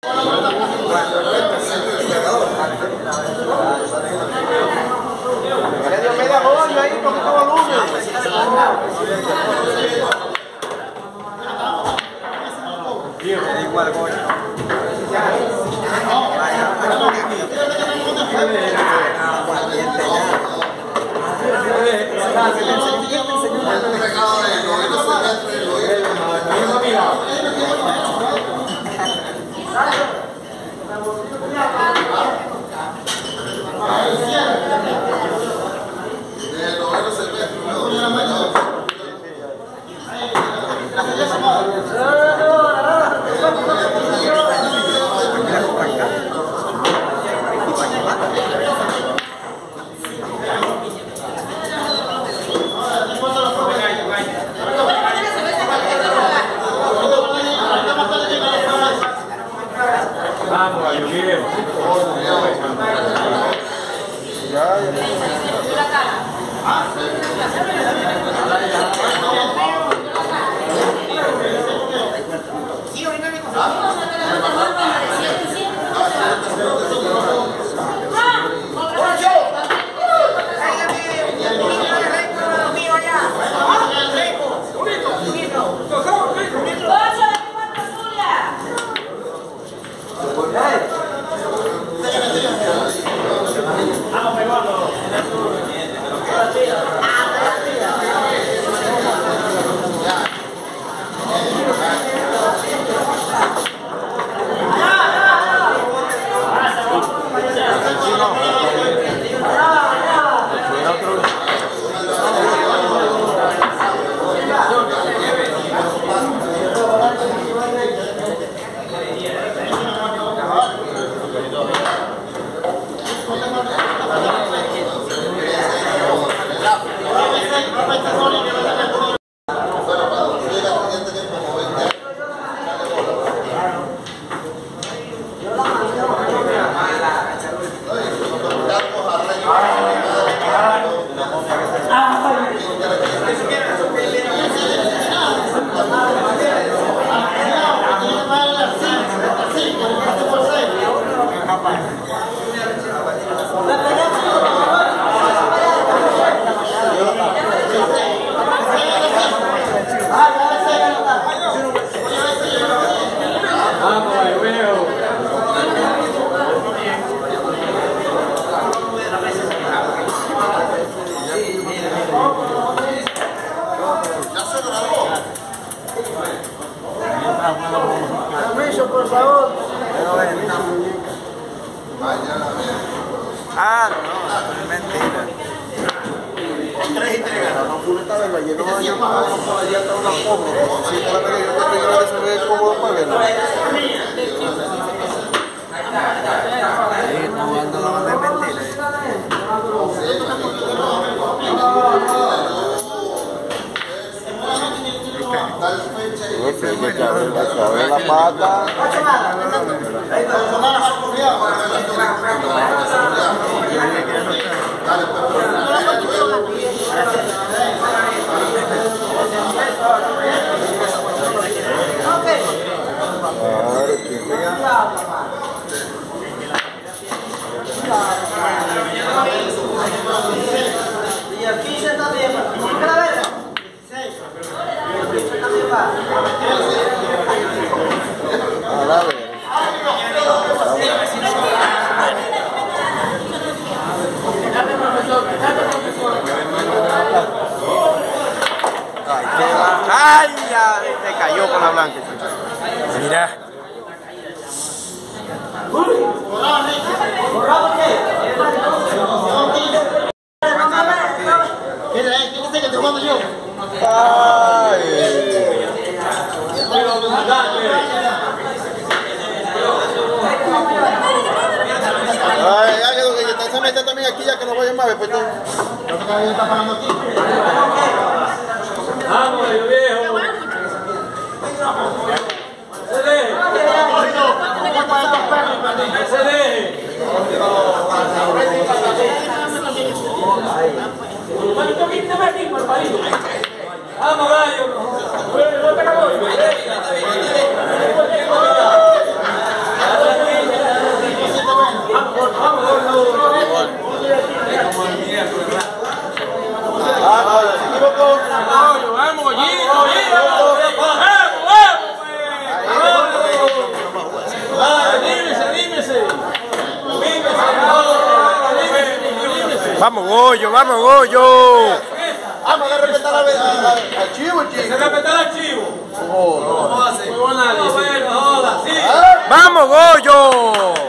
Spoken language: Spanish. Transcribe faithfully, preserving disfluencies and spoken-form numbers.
Media bola ahí, poquito volumen. Igual voy. Por favor. Ah, no, es mentira. Tres y tres. No pude estar en la lleno de años para allá hasta una poco. Sí, para que yo te diga que se ve cómodo para verlo. Sí, no ando la banda de mentira. Se me cabe la pata. Y aquí se está bien. A la vez. Ay, ya se cayó con la blanca. Mira. Ay, ya que lo que está se mete también aquí ya que no voy a más después. ¿No te cae está pagando aquí? Vamos, viejo. Se deje. Se deje. Vamos, gallo. No te cago. Vamos, Goyo, vamos, Goyo. Vamos a respetar al chivo, chico. ¿Se respetar al chivo? ¿Cómo? ¿Cómo hace? Muy buena. Vamos, Goyo.